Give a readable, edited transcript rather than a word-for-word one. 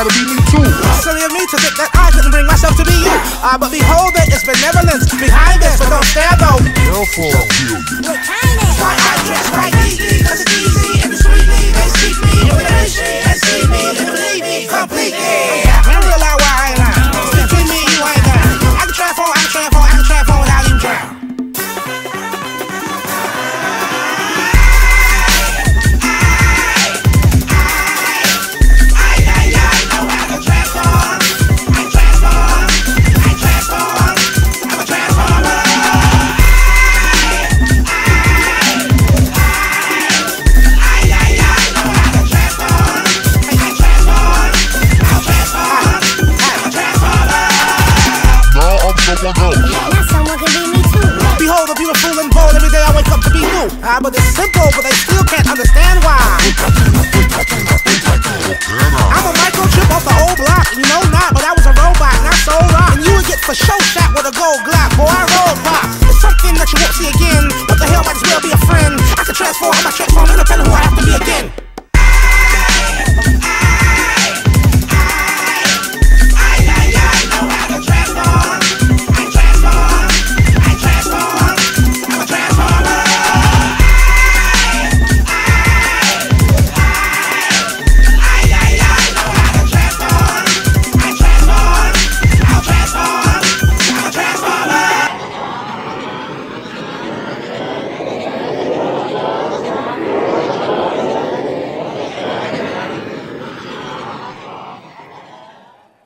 gotta be me too. Silly of me to think that I couldn't bring myself to be you. But behold, there is benevolence behind this, so don't stare though. Therefore I'll kill you. Why I dress quite neatly, cause it's easy and sweetly. They seek me, and when they see me, they believe me completely. I realize why I ain't lying. Between me and you, I ain't lying. I can transform without even trying. Now someone can be me too. Behold, a beautiful and bold. Every day I wake up to be new. But it's simple, but they still can't understand